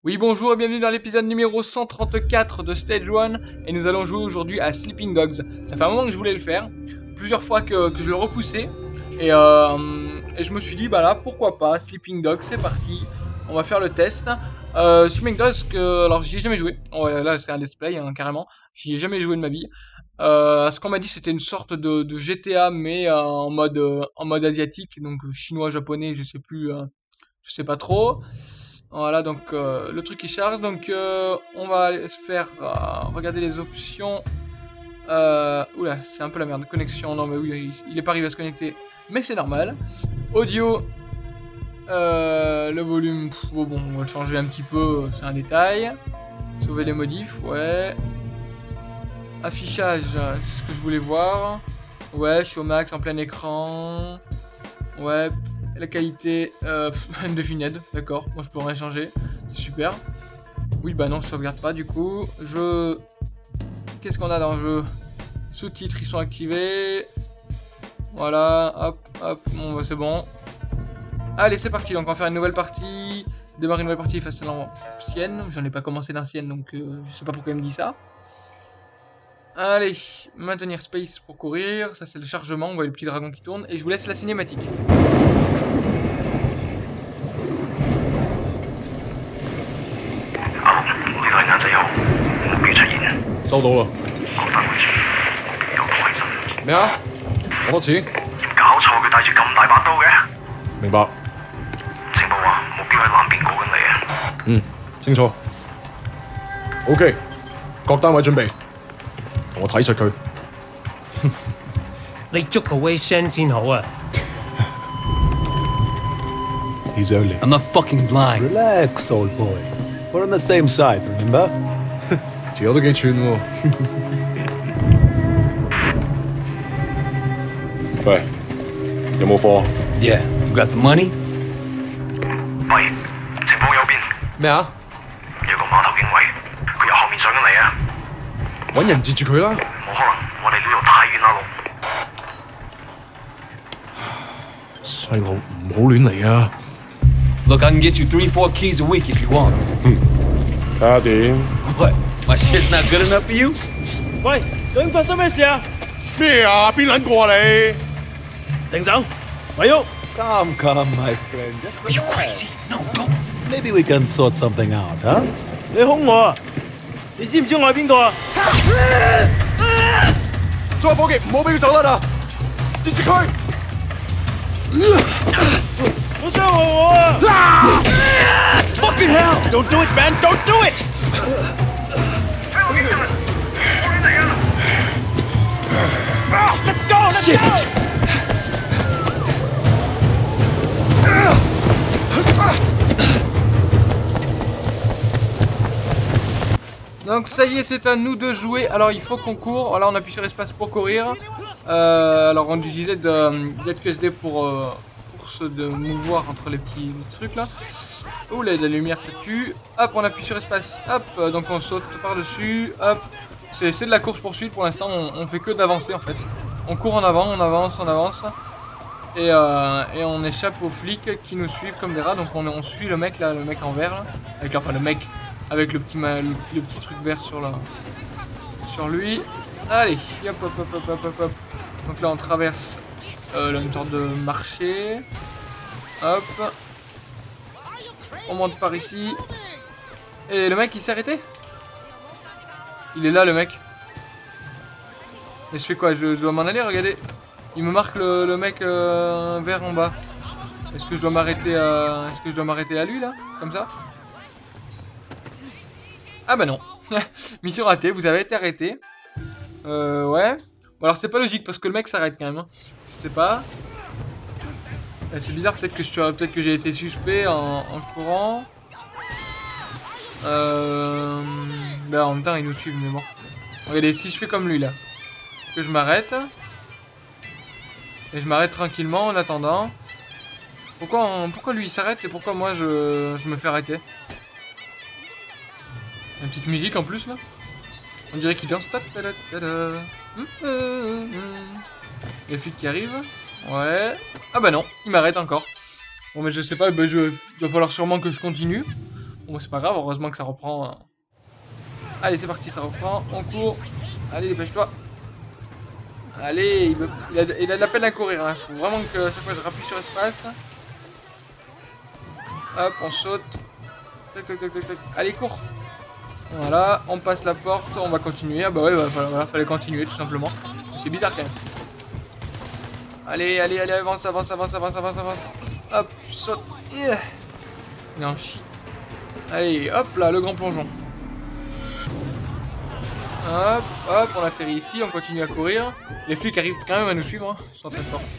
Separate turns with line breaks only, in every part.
Oui, bonjour et bienvenue dans l'épisode numéro 134 de Stage 1 et nous allons jouer aujourd'hui à Sleeping Dogs. Ça fait un moment que je voulais le faire, plusieurs fois que je le repoussais et je me suis dit bah là pourquoi pas, Sleeping Dogs c'est parti, on va faire le test. Sleeping Dogs, alors j'y ai jamais joué, ouais, là c'est un let's play hein, carrément, j'y ai jamais joué de ma vie. Ce qu'on m'a dit c'était une sorte de GTA mais en mode asiatique, donc chinois, japonais, je sais plus, je sais pas trop. Voilà, donc le truc qui charge, donc on va aller se faire regarder les options. Oula, c'est un peu la merde. Connexion, non mais oui, il est pas arrivé à se connecter, mais c'est normal. Audio, le volume, bon, on va le changer un petit peu, c'est un détail. Sauver les modifs, ouais. Affichage, c'est ce que je voulais voir. Ouais, je suis au max en plein écran. Ouais. La qualité, indefinite, d'accord, moi je peux rien changer, c'est super. Oui, bah non, je sauvegarde pas du coup. Qu'est-ce qu'on a dans le jeu? Sous-titres, ils sont activés. Voilà, hop, hop, bon, bah, c'est bon. Allez, c'est parti, donc on va faire une nouvelle partie. Démarrer une nouvelle partie face à l'ancienne. J'en ai pas commencé d'ancienne, donc je sais pas pourquoi il me dit ça. Allez, maintenir space pour courir, ça c'est le chargement, on voit le petit dragon qui tourne. Et je vous laisse la cinématique.
收到啦。咩啊？攞多錢？
搞錯，佢帶住咁大把刀嘅。
明白。
情報話目標喺南邊過緊嚟啊。
清楚。OK，各單位準備，同我睇實佢。
你捉個 Wei Shen 先好啊。
He's only.
I'm not fucking blind.
Relax, old boy. We're on the same side, remember?
條友都幾串喎。喂，有冇貨？
Yeah, you got the money?
喂，情況有變，
咩啊？
有個碼頭警衛，佢由後面上緊嚟啊！
揾人截住佢啦！
冇可能，我哋呢度太遠啦路。
細路唔好亂嚟啊！
Look, I can get you 3-4 keys a week if you want.
睇下點？
What? My shit's not good enough for you?
喂，究竟發生咩事啊？
咩啊？邊撚個啊你？
停手，咪喐！
Come, my friend. Just
Are you
relax.
crazy? No, don't.
Maybe we can sort something out, huh?
你兇我啊！你知唔知我係邊個啊？
所有伙計唔好俾佢走甩啊！截住佢！
好傷害我啊
Fucking hell!
！Don't do it, man! Don't do it! Let's go! Let's go!
Donc ça y est, c'est à nous de jouer. Alors il faut qu'on court. Là on appuie sur espace pour courir. Alors on utilise ZQSD pour se mouvoir entre les petits trucs là. Ouh là, la lumière ça tue. Hop, on appuie sur espace. Hop, donc on saute par dessus. Hop, c'est de la course poursuite pour l'instant. On fait que d'avancer en fait. On court en avant, on avance, on avance. Et on échappe aux flics qui nous suivent comme des rats. Donc on suit le mec là, le mec en vert là. Enfin le mec avec le petit truc vert sur lui. Allez, hop hop hop hop hop hop hop. Donc là on traverse une sorte de marché. Hop. On monte par ici. Et le mec il s'est arrêté? Il est là le mec. Et je fais quoi? Je dois m'en aller, regardez. Il me marque le mec vert en bas. Est-ce que je dois m'arrêter à lui là? Comme ça? Ah bah non. Mission ratée, vous avez été arrêté. Ouais. Bon, alors c'est pas logique parce que le mec s'arrête quand même. Hein. Je sais pas. C'est bizarre, peut-être que j'ai été suspect en courant. Bah en même temps ils nous suivent mais bon. Regardez, si je fais comme lui là. Que je m'arrête. Et je m'arrête tranquillement en attendant. Pourquoi lui il s'arrête et pourquoi moi je me fais arrêter? Une petite musique en plus là. On dirait qu'il danse. Les flics qui arrivent. Ouais. Ah bah non, il m'arrête encore. Bon mais je sais pas, bah, il va falloir sûrement que je continue. Bon, c'est pas grave, heureusement que ça reprend. Allez, c'est parti, ça reprend. On court. Allez, dépêche-toi. Allez, il a de la peine à courir. Hein. Faut vraiment que chaque fois je rappuie sur espace. Hop, on saute. Tac, tac, tac, tac, tac. Allez, cours. Voilà, on passe la porte. On va continuer. Ah bah ouais, voilà, fallait continuer tout simplement. C'est bizarre quand même. Allez, allez, allez, avance, avance, avance, avance, avance, avance. Hop, saute. Il est en chie. Allez, hop là, le grand plongeon. Hop, hop, on atterrit ici, on continue à courir. Les flics arrivent quand même à nous suivre, hein. Ils sont très forts.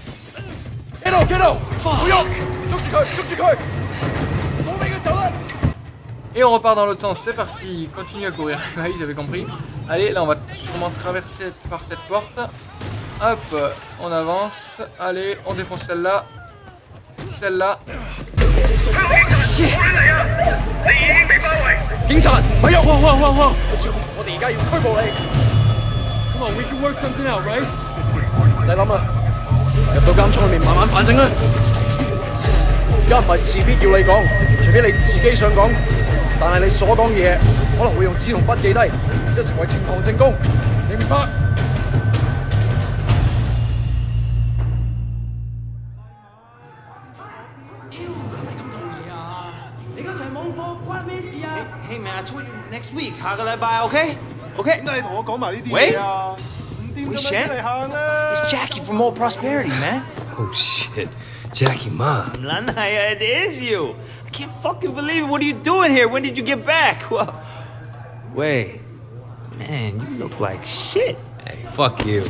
Et on repart dans l'autre sens, c'est parti, continue à courir. Oui, j'avais compris. Allez, là on va sûrement traverser par cette porte. Hop, on avance. Allez, on défonce celle-là. Celle-là.
Come on, we can work something out, right?
唔使諗啦，入到監倉裏面慢慢反省啦。而家唔係事必要你講，除非你自己想講，但係你所講嘅嘢可能會用紙同筆記低，即係成為呈堂證供，你明白？
Hey man, I told you next week, 下個禮拜 OK? OK?
點解你同我講埋呢啲
喂
嘢啊？唔掂咁樣出嚟行啦！
It's Jackie from Old Prosperity, man.
Oh shit. Jackie Ma.
Lanaya, it is you. I can't fucking believe it. What are you doing here? When did you get back? Well, wait. Man, you look like shit.
Hey, fuck you.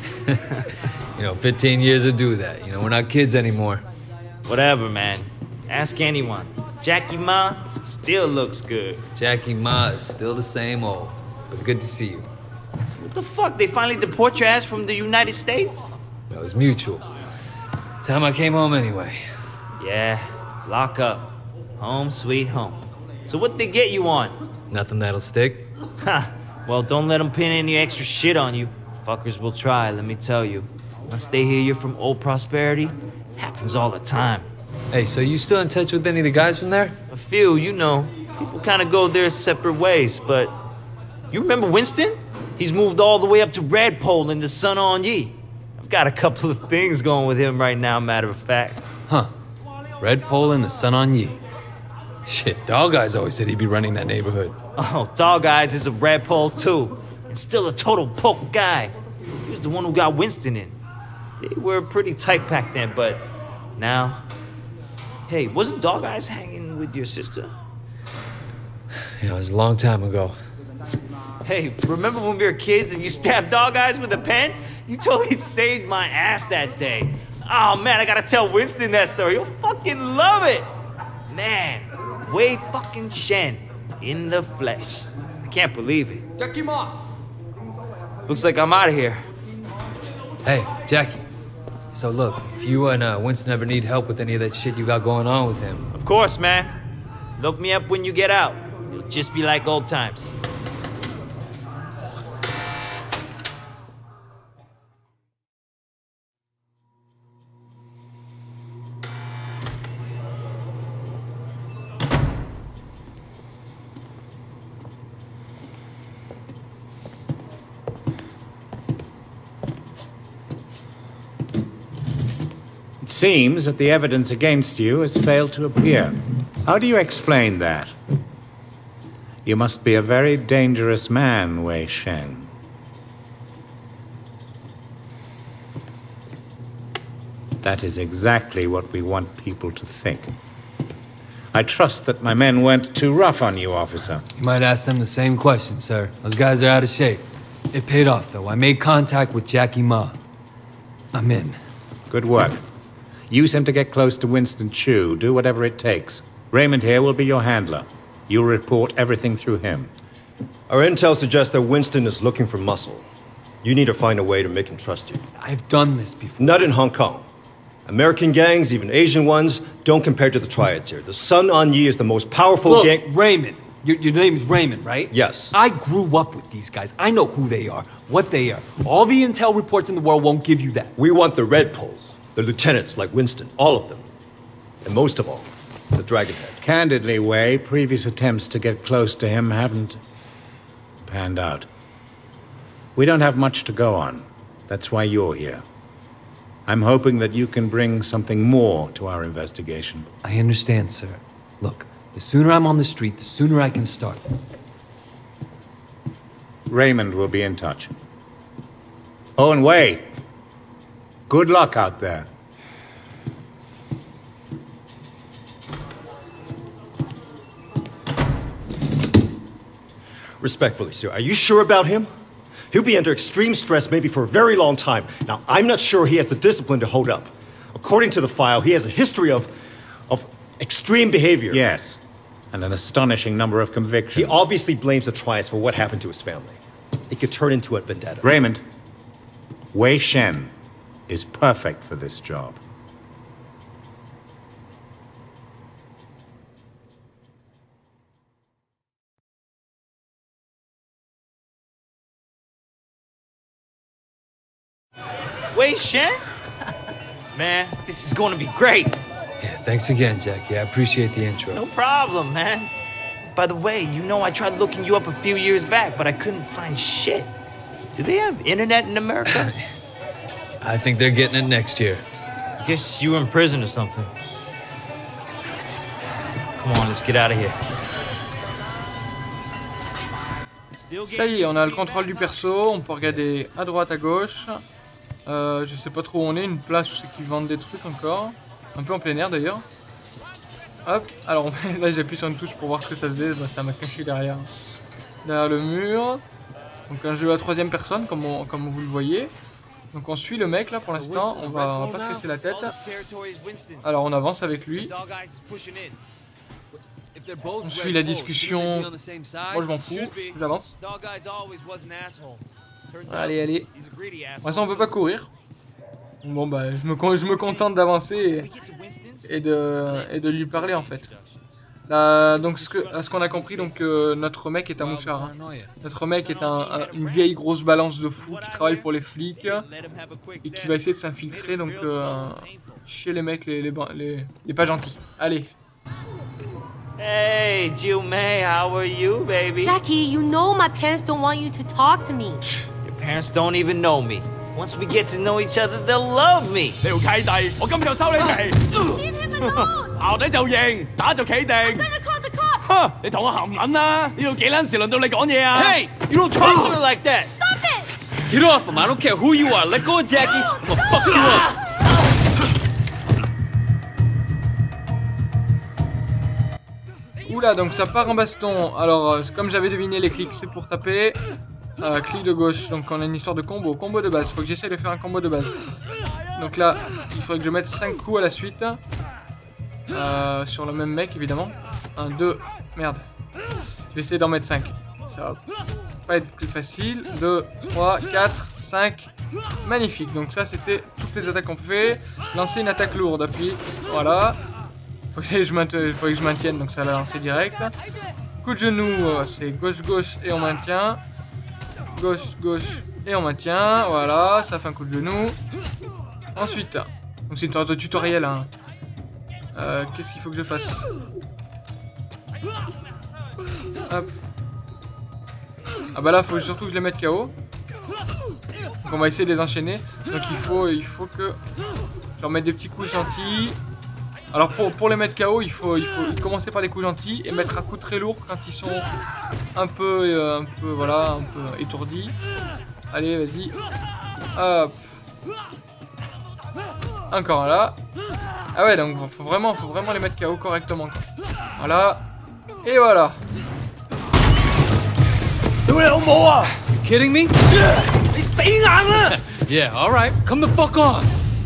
15 years to do that. We're not kids anymore.
Whatever, man. Ask anyone. Jackie Ma still looks good.
Jackie Ma is still the same old. But good to see you.
What the fuck? They finally deport your ass from the United States?
It was mutual. Time I came home anyway.
Yeah, lock up. Home sweet home. So what they get you on?
Nothing that'll stick.
Ha! Well, don't let them pin any extra shit on you. Fuckers will try, let me tell you. Once they hear you're from Old Prosperity, happens all the time.
Hey, so you still in touch with any of the guys from there?
A few, people kind of go their separate ways, but... You remember Winston? He's moved all the way up to Redpole in the Sun On Yee. I've got a couple of things going with him right now, matter of fact.
Huh. Redpole and the Sun On Yee. Shit, Dog Eyes always said he'd be running that neighborhood.
Oh, Dog Eyes is a Redpole too. And still a total poke guy. He was the one who got Winston in. They were pretty tight back then, but now... Hey, wasn't Dog Eyes hanging with your sister?
Yeah, it was a long time ago.
Hey, remember when we were kids and you stabbed Dog Eyes with a pen? You totally saved my ass that day. Oh man, I gotta tell Winston that story. He'll fucking love it. Man, Wei fucking Shen in the flesh. I can't believe it.
Jackie Ma.
Looks like I'm out of here.
Hey, Jackie. So look, if you and Winston ever need help with any of that shit you got going on with him...
Of course, man. Look me up when you get out. It'll just be like old times.
It seems that the evidence against you has failed to appear. How do you explain that? You must be a very dangerous man, Wei Shen. That is exactly what we want people to think. I trust that my men weren't too rough on you, officer.
You might ask them the same question, sir. Those guys are out of shape. It paid off, though. I made contact with Jackie Ma. I'm in.
Good work. Use him to get close to Winston Chu. Do whatever it takes. Raymond here will be your handler. You'll report everything through him.
Our intel suggests that Winston is looking for muscle. You need to find a way to make him trust you.
I've done this before.
Not in Hong Kong. American gangs, even Asian ones, don't compare to the triads here. The Sun On Yee is the most powerful gang...
Look, Raymond. Your name is Raymond, right?
Yes.
I grew up with these guys. I know who they are, what they are. All the intel reports in the world won't give you that.
We want the Red Poles, the lieutenants like Winston, all of them. And most of all, the Dragonhead.
Candidly, Wei, previous attempts to get close to him haven't panned out. We don't have much to go on. That's why you're here. I'm hoping that you can bring something more to our investigation.
I understand, sir. Look, the sooner I'm on the street, the sooner I can start.
Raymond will be in touch. Oh, and Wei, good luck out there.
Respectfully, sir, are you sure about him? He'll be under extreme stress maybe for a very long time. Now, I'm not sure he has the discipline to hold up. According to the file, he has a history of extreme behavior.
Yes, and an astonishing number of convictions.
He obviously blames the Triads for what happened to his family. It could turn into a vendetta.
Raymond, Wei Shen is perfect for this job.
Wei Shen? Man, this is going to be great.
Yeah, thanks again, Jackie. I appreciate the intro.
No problem, man. By the way, you know I tried looking you up a few years back, but I couldn't find shit. Do they have internet in America?
I think they're getting it next year.
I guess you were in prison or something. Come on, let's get out of here.
Ça y est, on a le contrôle du perso, on peut regarder à droite, à gauche. Je sais pas trop où on est, une place où c'est qu'ils vendent des trucs encore. Un peu en plein air d'ailleurs. Hop, alors là j'appuie sur une touche pour voir ce que ça faisait, bah, ça m'a caché derrière le mur. Donc un jeu à troisième personne comme vous le voyez. Donc on suit le mec là pour l'instant, on va pas se casser la tête. Alors on avance avec lui. On suit la discussion. Moi je m'en fous, j'avance. Allez, allez. Pour l'instant on peut pas courir. Bon bah je me contente d'avancer et de lui parler en fait. Là, donc à ce qu'on a compris, donc notre mec est un mouchard. Hein. Notre mec est une vieille grosse balance de fou qui travaille pour les flics et qui va essayer de s'infiltrer donc chez les mecs les pas gentils. Allez.
Hey, Jill May, how are you, baby?
Jackie, you know my parents don't want you to talk to me.
Your parents don't even know me. Once we get to know each other, they'll love me.
你條契弟，我今日就收你皮。
Leave him alone.
淆底就認，打就企定。
I'm gonna call the cops.
哼，你同我含撚啦！呢度幾撚時輪到你講嘢啊
Hey, you don't talk to her like that.
Stop it.
Get off him! I don't care who you are. Let go of Jackie. I'm gonna fuck you up.
Oula, donc ça part en baston. Alors, comme j'avais deviné, les clics c'est pour taper. Clic de gauche, donc on a une histoire de combo. Combo de base, faut que j'essaie de faire un combo de base. Donc là, il faudrait que je mette 5 coups à la suite. Sur le même mec, évidemment. 1, 2, merde. Je vais essayer d'en mettre 5. Ça va pas être plus facile. 2, 3, 4, 5. Magnifique, donc ça c'était toutes les attaques qu'on fait. Lancer une attaque lourde, appuie. Voilà. Faut que je maintienne, donc ça l'a lancé direct. Coup de genou, c'est gauche-gauche et on maintient. Gauche-gauche et on maintient. Voilà, ça fait un coup de genou. Ensuite, donc c'est une sorte de tutoriel. Hein. Qu'est-ce qu'il faut que je fasse? Hop. Ah bah là, faut surtout que je les mette KO. Donc on va essayer de les enchaîner. Donc il faut que je leur mette des petits coups gentils. Alors pour les mettre KO, il faut commencer par des coups gentils et mettre un coup très lourd quand ils sont un peu étourdis. Allez, vas-y. Hop. Encore là. Ah ouais, donc faut vraiment les mettre KO correctement. Quoi. Voilà. Et voilà.
You kidding me? Yeah, alright. Come the fuck on.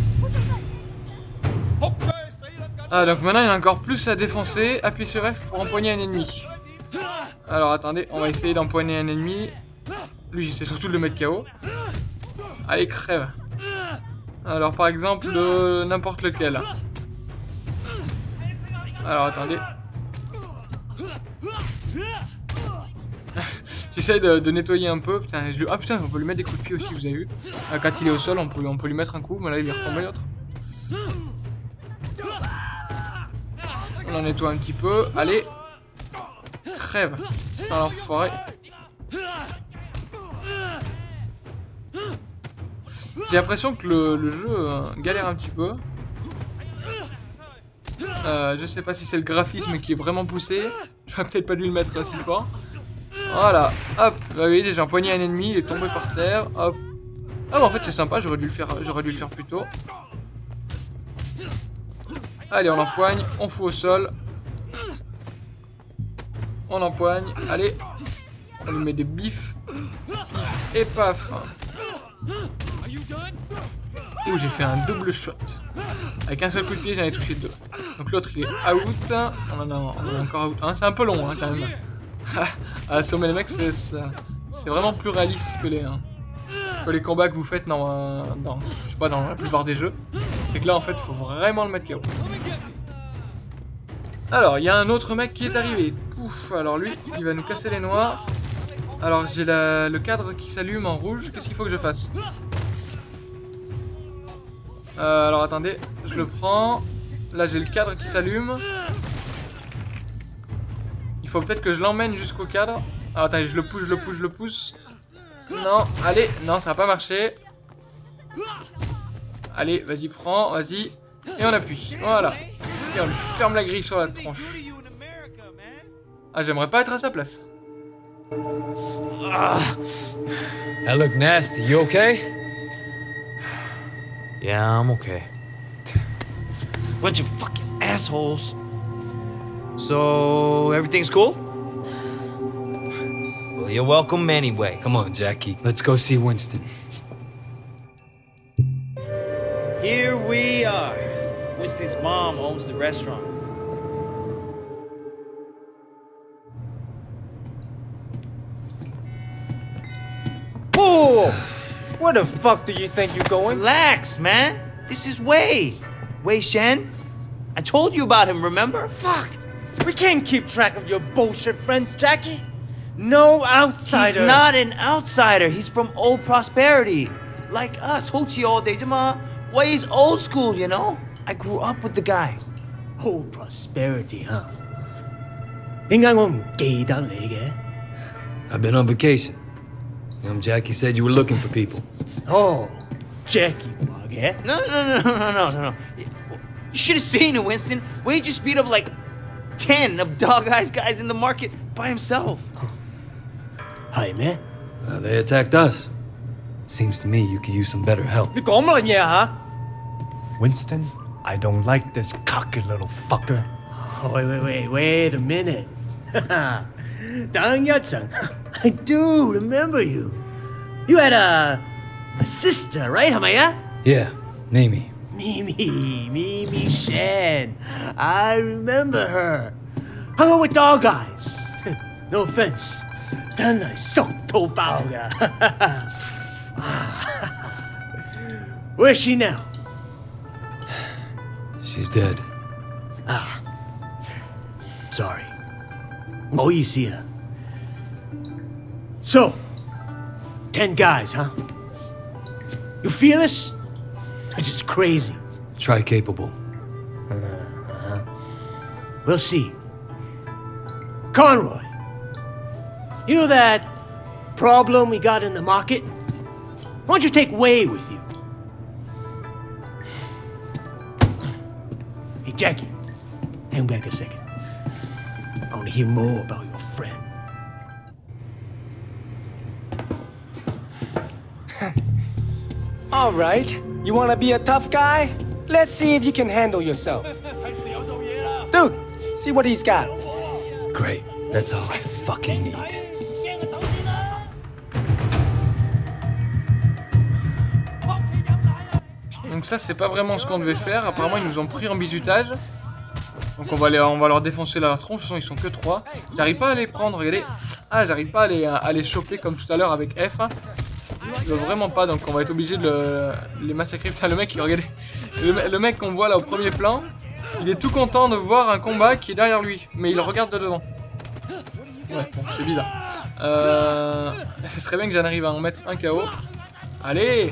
Ah, donc maintenant il y a encore plus à défoncer. Appuyez sur F pour empoigner un ennemi. Alors attendez, on va essayer d'empoigner un ennemi. Lui, j'essaie surtout de le mettre KO. Allez, crève. Alors par exemple, n'importe lequel. Alors attendez. J'essaie de nettoyer un peu. Putain, ah putain, on peut lui mettre des coups de pied aussi, vous avez vu. Quand il est au sol, on peut lui mettre un coup, mais là il est retombé l'autre. On en nettoie un petit peu. Allez. Crève. Ça l'enfoiré. J'ai l'impression que le jeu galère un petit peu. Je sais pas si c'est le graphisme qui est vraiment poussé. J'aurais peut-être pas dû le mettre si fort. Voilà, hop. Vous voyez, j'ai empoigné un ennemi, il est tombé par terre. Hop. Ah bah en fait c'est sympa, j'aurais dû le faire plus tôt. Allez, on empoigne, on fout au sol. On empoigne, allez. On lui met des bifs. Pif et paf. Ouh, j'ai fait un double shot. Avec un seul coup de pied, j'en ai touché 2. Donc l'autre il est out. On en a encore out. C'est un peu long hein, quand même. Assommer les mecs, c'est vraiment plus réaliste que les combats que vous faites dans je sais pas, dans la plupart des jeux. C'est que là en fait, il faut vraiment le mettre KO. Alors, il y a un autre mec qui est arrivé. Pouf, alors lui, il va nous casser les noix. Alors, j'ai le cadre qui s'allume en rouge. Qu'est-ce qu'il faut que je fasse? Alors, attendez, je le prends. Là, j'ai le cadre qui s'allume. Il faut peut-être que je l'emmène jusqu'au cadre. Alors, attendez, je le pousse. Non, allez, non, ça va pas marcher. Allez, vas-y, prends, vas-y. Et on appuie, voilà. Et on lui ferme la grille sur la tronche. Ah, j'aimerais pas être à sa place.
That looked nasty. You okay?
Yeah, I'm okay. Bunch of fucking assholes. So, everything's cool? Well, you're welcome anyway.
Come on, Jackie. Let's go see Winston.
Here we are. Winston's mom owns the restaurant.
Whoa! Where the fuck do you think you're going?
Relax, man. This is Wei. Wei Shen. I told you about him, remember?
Fuck! We can't keep track of your bullshit friends, Jackie. No outsider.
He's not an outsider. He's from Old Prosperity. Like us. Hochi all day. Wei's old school, you know? I grew up with the guy.
Old Prosperity, huh? 點解我唔記得你嘅?
I've been on vacation. Jackie said you were looking for people.
Oh, Jackie話嘅?
No. You should have seen it, Winston. Wei just beat up like 10 of Dog Eyes guys in the market by himself.
係咩?
They attacked us. Seems to me you could use some better help.
你講乜嘢嚇?
Winston, I don't like this cocky little fucker.
Wait a minute. 等一陣. I do remember you. You had a sister, right? 係咪啊?
Yeah, Mimi.
Mimi Shen. I remember her. Hung out with Dog Eyes. No offense. 真係熟到爆㗎. Where's she now?
She's dead.
Ah. Sorry. 唔好意思啊. So, 10 guys, huh? You feel us? It's just crazy.
Try capable.
We'll see. Conroy, you know that problem we got in the market? Why don't you take Wei with you? Hey, Jackie, hang back a second. I want to hear more about your friend.
All right. You want to be a tough guy? Let's see if you can handle yourself. Dude, see what he's got.
Great. That's all I fucking need.
Donc ça c'est pas vraiment ce qu'on devait faire. Apparemment ils nous ont pris en bizutage. Donc on va leur défoncer la tronche. De toute façon ils sont que 3. J'arrive pas à les prendre, regardez. Ah, j'arrive pas à les choper comme tout à l'heure avec F. Je veux vraiment pas, donc on va être obligé de les massacrer. Putain, le mec, regardez. Le mec qu'on voit là au premier plan, il est tout content de voir un combat qui est derrière lui. Mais il regarde de devant. Ouais, bon, c'est bizarre. Ce serait bien que j'en arrive à en mettre un KO. Allez!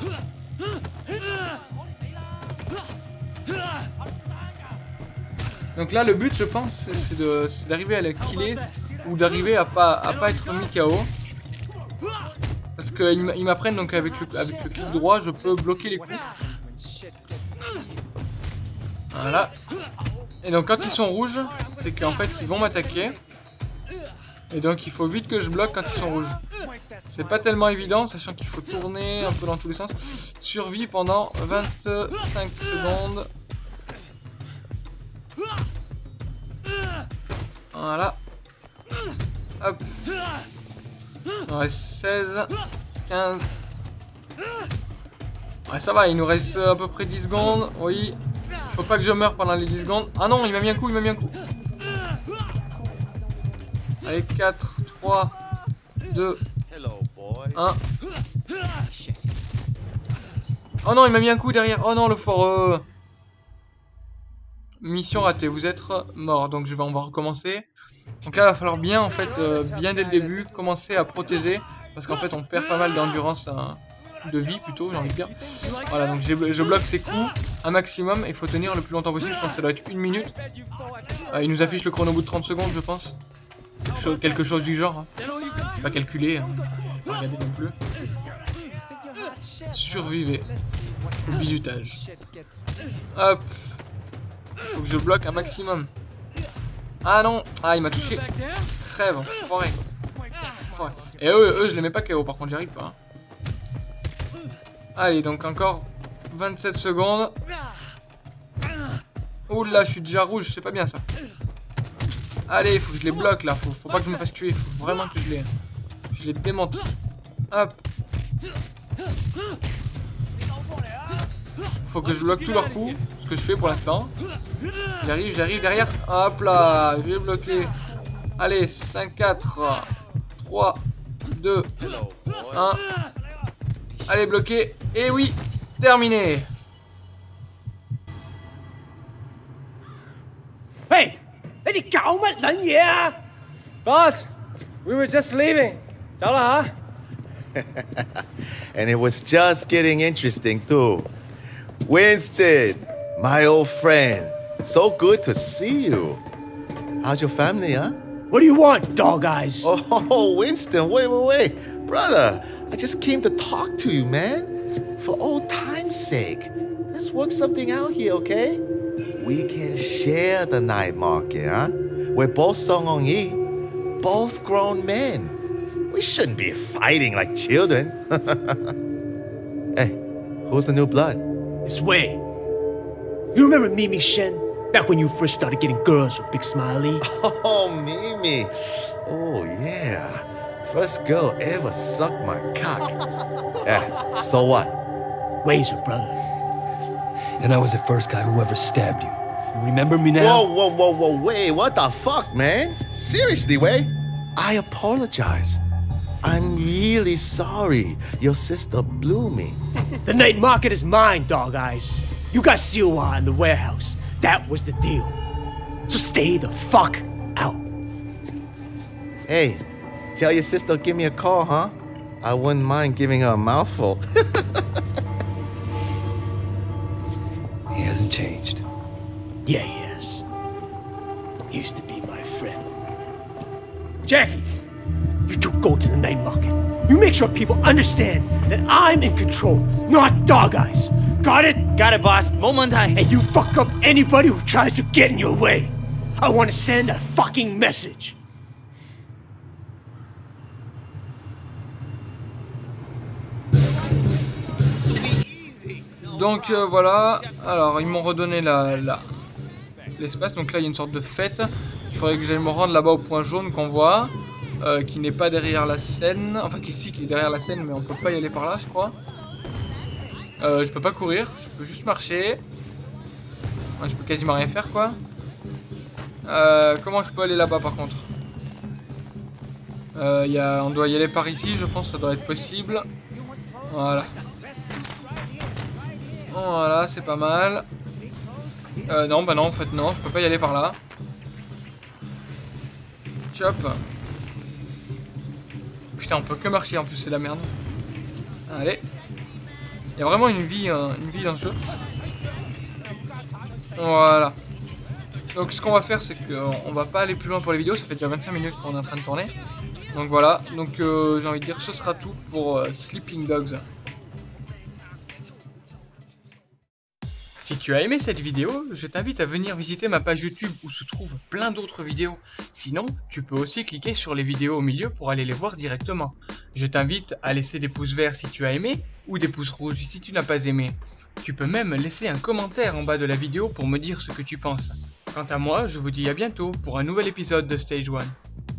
Donc là, le but, je pense, c'est d'arriver à le killer ou d'arriver à pas être mis KO. Parce qu'ils m'apprennent donc avec le clic droit, je peux bloquer les coups. Voilà. Et donc quand ils sont rouges, c'est qu'en fait ils vont m'attaquer. Et donc il faut vite que je bloque quand ils sont rouges. C'est pas tellement évident, sachant qu'il faut tourner un peu dans tous les sens. Survie pendant 25 secondes. Voilà. Hop. Il nous reste 16, 15. Ouais, ça va, il nous reste à peu près 10 secondes. Oui. Faut pas que je meure pendant les 10 secondes. Ah non, il m'a mis un coup, il m'a mis un coup. Allez, 4, 3, 2, 1. Oh non, il m'a mis un coup derrière. Oh non, le foreux. Mission ratée, vous êtes mort. Donc on va recommencer. Donc là, il va falloir bien, en fait, bien dès le début, commencer à protéger. Parce qu'en fait, on perd pas mal d'endurance, de vie plutôt, j'ai envie de dire. Voilà, donc je bloque ces coups un maximum. Il faut tenir le plus longtemps possible. Je pense que ça doit être 1 minute. Il nous affiche le chrono au bout de 30 secondes, je pense. Quelque chose du genre. Hein. Je sais pas calculer. Hein. Pas regarder non plus. Survivez au bizutage. Hop. Il faut que je bloque un maximum. Ah non. Ah, il m'a touché. Crève, enfoiré. Et eux, je les mets pas KO, par contre, j'y arrive pas. Hein. Allez, donc encore 27 secondes. Oula, je suis déjà rouge, c'est pas bien ça. Allez, il faut que je les bloque là, faut pas que je me fasse tuer, il faut vraiment que je les démonte. Hop. Faut que je bloque tous leurs coups, ce que je fais pour l'instant. J'arrive derrière. Hop là, je vais bloquer. Allez, 5, 4, 3, 2, 1. Allez, bloqué. Et oui, terminé.
Hey,你搞乜撚嘢啊
Boss, we were just leaving. 走啦吓。
And it was just getting interesting too. Winston, my old friend. So good to see you. How's your family, huh?
What do you want, dog eyes?
Oh, Winston, wait. Brother, I just came to talk to you, man. For old time's sake. Let's work something out here, okay? We can share the night market, huh? We're both Song Hong Yi, both grown men. We shouldn't be fighting like children. Hey, who's the new blood?
It's Wei. You remember Mimi Shen? Back when you first started getting girls with Big Smiley?
Oh, Mimi. Oh, yeah. First girl ever sucked my cock. Yeah, so what?
Wei's her brother.
And I was the first guy who ever stabbed you. You remember me now?
Whoa, Wei, what the fuck, man? Seriously, Wei? I apologize. I'm really sorry your sister blew me.
The night market is mine, dog eyes. You got Siwa in the warehouse. That was the deal. So stay the fuck out.
Hey, tell your sister give me a call, huh? I wouldn't mind giving her a mouthful.
He hasn't changed.
Yeah, he has. He used to be my friend. Jackie, you two go to the night market. You make sure people understand that I'm in control, not dog eyes. Got it?
Got it, boss. 冇問題.
And you fuck up anybody who tries to get in your way. I want to send a fucking message.
Donc voilà, alors ils m'ont redonné l'espace, donc là il y a une sorte de fête. Il faudrait que j'aille me rendre là-bas au point jaune qu'on voit, qui n'est pas derrière la scène, enfin qui est derrière la scène mais on peut pas y aller par là je crois. Je peux pas courir, je peux juste marcher. Ouais, je peux quasiment rien faire quoi. Comment je peux aller là-bas par contre? On doit y aller par ici, je pense que ça doit être possible. Voilà. Voilà, c'est pas mal. Non, bah non, en fait non, je peux pas y aller par là. Chop. Putain, on peut que marcher en plus, c'est la merde. Allez. Il y a vraiment une vie dans ce jeu. Voilà. Donc ce qu'on va faire, c'est qu'on va pas aller plus loin pour les vidéos, ça fait déjà 25 minutes qu'on est en train de tourner. Donc voilà, donc j'ai envie de dire que ce sera tout pour Sleeping Dogs. Si tu as aimé cette vidéo, je t'invite à venir visiter ma page YouTube où se trouvent plein d'autres vidéos. Sinon, tu peux aussi cliquer sur les vidéos au milieu pour aller les voir directement. Je t'invite à laisser des pouces verts si tu as aimé ou des pouces rouges si tu n'as pas aimé. Tu peux même laisser un commentaire en bas de la vidéo pour me dire ce que tu penses. Quant à moi, je vous dis à bientôt pour un nouvel épisode de Stage 1.